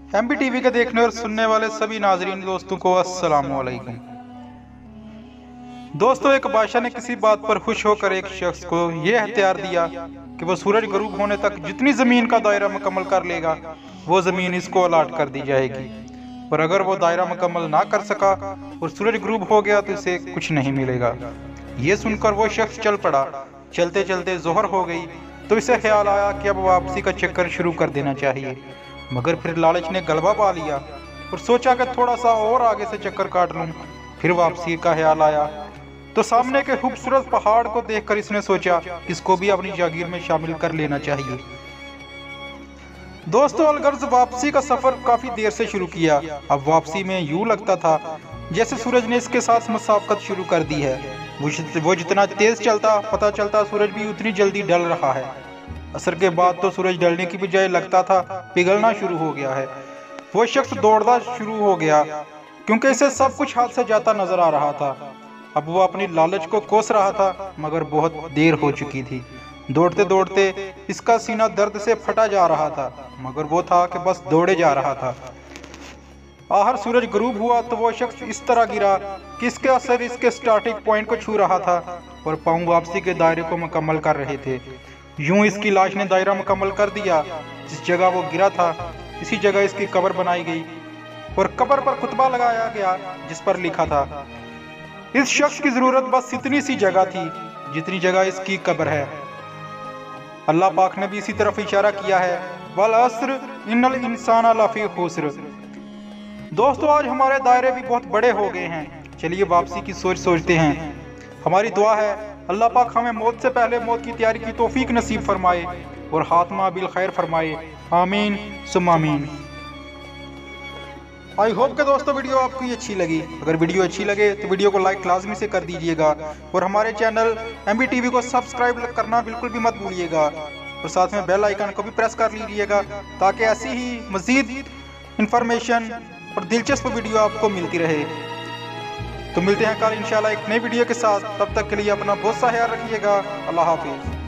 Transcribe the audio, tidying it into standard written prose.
MBTV के देखने और सुनने वाले सभी नाजरीन दोस्तों को अस्सलाम वालेकुम। दोस्तों, एक बादशाह ने किसी बात पर खुश होकर एक शख्स को यह हथियार दिया कि वो सूरज गरूब होने तक जितनी ज़मीन का दायरा मुकम्मल कर लेगा वो ज़मीन इसको अलाट कर दी जाएगी, और अगर वो दायरा मुकम्मल ना कर सका और सूरज गरूब हो गया तो इसे कुछ नहीं मिलेगा। ये सुनकर वो शख्स चल पड़ा। चलते चलते जोहर हो गई तो इसे ख्याल आया कि अब वापसी का चक्कर शुरू कर देना चाहिए, मगर फिर लालच ने गलबा पा लिया और सोचा कि थोड़ा सा और आगे से चक्कर काट लूं। फिर वापसी का ख्याल आया तो सामने के खूबसूरत पहाड़ को देखकर इसने सोचा इसको भी अपनी जागीर में शामिल कर लेना चाहिए। दोस्तों, अलगर्ज वापसी का सफर काफी देर से शुरू किया। अब वापसी में यूं लगता था जैसे सूरज ने इसके साथ मुसाफकत शुरू कर दी है। वो जितना तेज चलता पता चलता सूरज भी उतनी जल्दी ढल रहा है। असर के बाद तो सूरज ढलने की बजाय लगता था पिघलना शुरू हो गया है। वो शख्स दौड़ना शुरू हो गया क्योंकि इसे सब कुछ हाथ से जाता नजर आ रहा था। अब वो अपनी लालच को कोस रहा था, मगर बहुत देर हो चुकी थी। दौड़ते दौड़ते इसका सीना दर्द से फटा जा रहा था, मगर वो था कि बस दौड़े जा रहा था। आखिर सूरज गरूब हुआ तो वो शख्स इस तरह गिरा कि इसके असर इसके स्टार्टिंग पॉइंट को छू रहा था और पांव वापसी के दायरे को मुकम्मल कर रहे थे। यूं इसकी लाश ने दायरा मुकम्मल कर दिया। जिस जगह वो गिरा था इसी जगह इसकी कब्र बनाई गई और कब्र पर खुतबा लगाया गया जिस पर लिखा था, इस शख्स की जरूरत बस इतनी सी जगह थी जितनी जगह इसकी कब्र है। अल्लाह पाक ने भी इसी तरफ इशारा किया है, वल अस्र इन्नल इंसान लफी खुस्र। दोस्तों, आज हमारे दायरे भी बहुत बड़े हो गए हैं। चलिए वापसी की सोचते हैं। हमारी दुआ है अल्लाह पाक हमें मौत से पहले मौत की तैयारी की तौफीक नसीब फरमाए और खात्मा बिल खैर फरमाए। आमीन सुम्मा आमीन। आई होप के दोस्तों वीडियो आपको अच्छी लगी। अगर वीडियो अच्छी लगे तो वीडियो को लाइक लाजमी से कर दीजिएगा और हमारे चैनल MBTV को सब्सक्राइब करना बिल्कुल भी मत भूलिएगा और साथ में बेल आइकन को भी प्रेस कर लीजिएगा ताकि ऐसी ही मजीद इंफॉर्मेशन और दिलचस्प वीडियो आपको मिलती रहे। तो मिलते हैं कल इंशाल्लाह एक नई वीडियो के साथ। तब तक के लिए अपना बहुत सा ख्याल रखिएगा। अल्लाह हाफिज़।